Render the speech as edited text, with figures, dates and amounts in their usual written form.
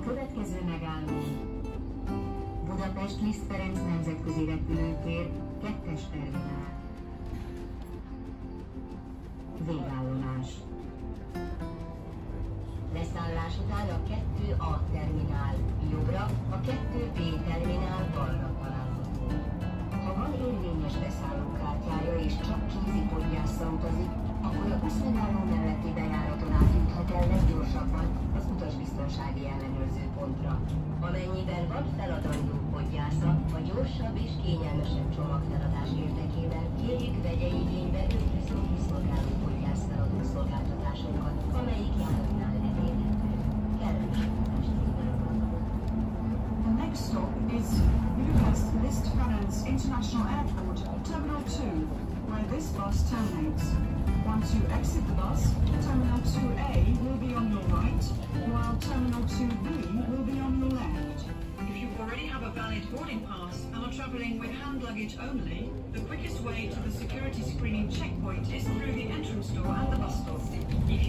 Következő megálló Budapest Liszt Ferenc nemzetközi repülőtér, 2-es terminál. Végállomás. Leszállás után a 2A terminál jobbra, a 2B terminál balra található. Ha van érvényes beszállókártyája és csak kézipodgyásszal utazik, akkor a buszmegálló melletti bejáraton átjuthat el leggyorsabban az utasbiztonsági ellenőrző pontra. Amennyiben van feladandó podgyásza, a gyorsabb és kényelmesebb csomagfeladás érdekében kérjük vegye igénybe önbiztonsági szolgáló podgyászfeladó szolgáltatásokat, amelyik járatnál elérhető. Kellemes utazást kívánok! The next stop is Budapest Liszt Ferenc International Airport, Terminal 2, where this bus terminates. Once you exit the bus, Terminal 2A will be on your right, while Terminal 2B will be on your left. If you already have a valid boarding pass and are travelling with hand luggage only, the quickest way to the security screening checkpoint is through the entrance door and the bus stop. If